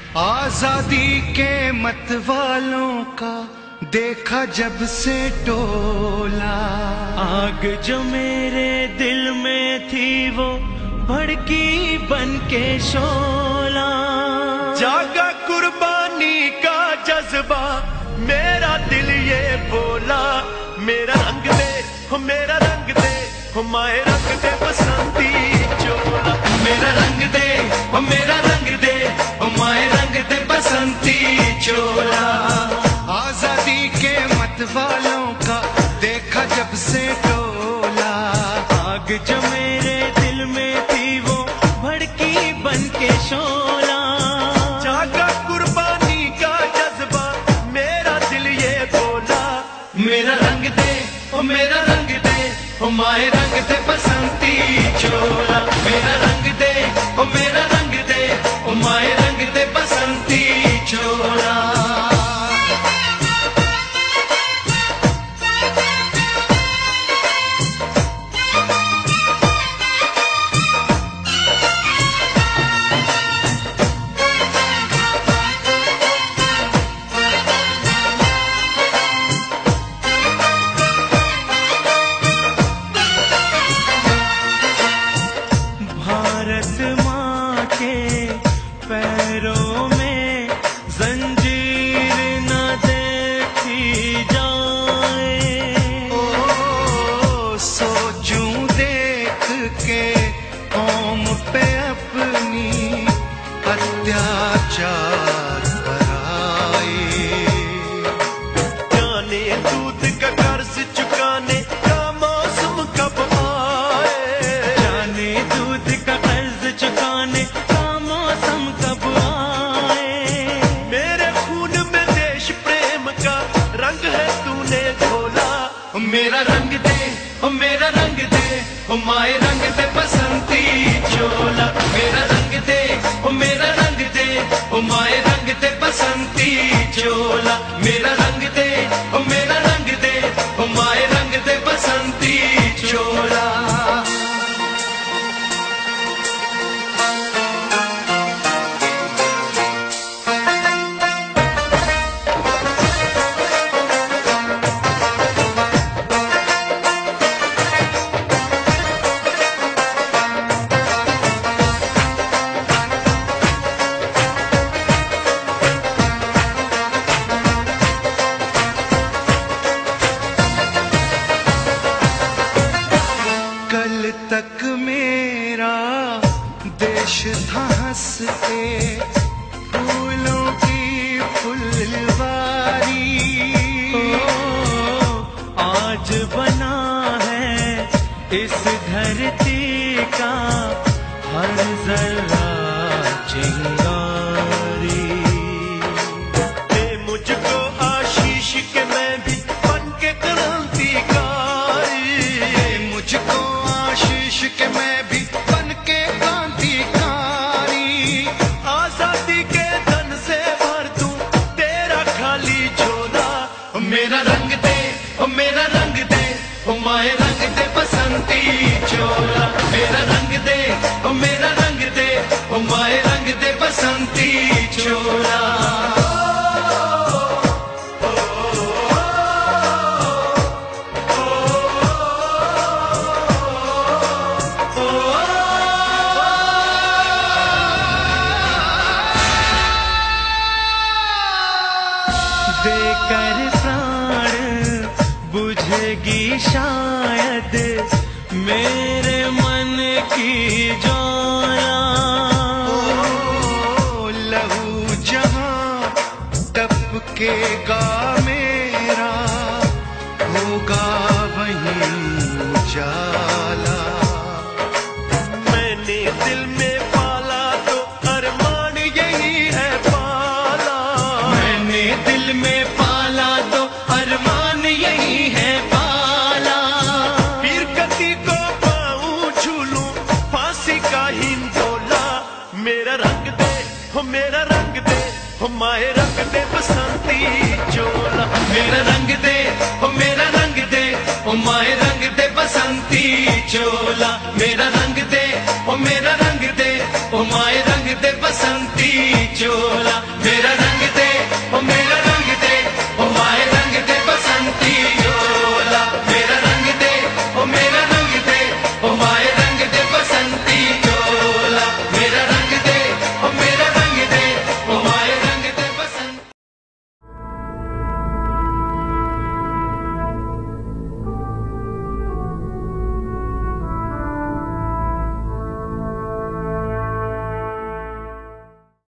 आजादी के मत वालों का देखा जब से टोला, आग जो मेरे दिल में थी वो भड़की बन के शोला। जागा कुर्बानी का जज्बा, मेरा दिल ये बोला, मेरा रंग दे हो मेरा रंग दे हो माए रंग दे बसंती चोला। मेरा रंग दे हो मेरा रंग दे हो माए रंग दे बसंती चोला। आजादी के मत वालों का देखा जब से टोला, आग जो मेरे दिल में थी वो भड़की बन के शोला। जागा कुर्बानी का जज्बा, मेरा दिल ये बोला, मेरा रंग दे ओ मेरा रंग दे ओ माए रंग दे बसंती चोला। मेरा रंग दे ओ मेरा रंग दे ओ माए रंग दे बसंती चोला। भारत माँ के पैरों में जंजीर न देखी जाए। ओ सोचूं देख के कौम पे अपनी अत्याचार कराए। जाने दूध का कर्ज चुकाने का मौसम कब आए। जाने दूध का कर्ज चुकाने का मौसम कब आए। मेरे खून में देश प्रेम का रंग है तूने घोला। मेरा रंग दे ओ मेरा रंग दे ओ माए रंग दे बसंती चोला। मेरा रंग दे ओ मेरा रंग दे ओ माए रंग दे बसंती चोला। मेरा रंग दे ओ मेरा रंग दे ओ माए रंग दे बसंती चोला। कल तक मेरा देश था हंसते फूलों की फुलवारी। आज बना है इस धरती का हर जरा चिंगारी। दे मुझको आशीष के मैं भी बन के क्रांतिकारी। मुझको आशीष के मैं भी बन के क्रांतिकारी। आजादी के धन से भर दूं तेरा खाली झोला। मेरा रंग दे ओ मेरा रंग दे ओ माए रंग दे बसंती चोला। मेरा रंग दे ओ मेरा रंग दे ओ माए रंग दे बसंती चोला। देकर प्राण बुझेगी शायद मेरे मन की ज्वाला। ओ लहू जहां टपकेगा मेरा होगा वहीं उजाला। मैंने दिल में पाला तो अरमान यही है पाला। मैंने दिल में पाला तो अरमान यही है पाला। पीर गति को पाऊं झूलूं फांसी का हिंदोला। मेरा रंग दे हो मेरा रंग दे हो माए रंग दे बसंती चोला। मेरा रंग दे ओ मेरा रंग दे ओ माए रंग दे बसंती चोला। मेरा रंग दे ओ मेरा रंग दे ओ माए रंग दे बसंती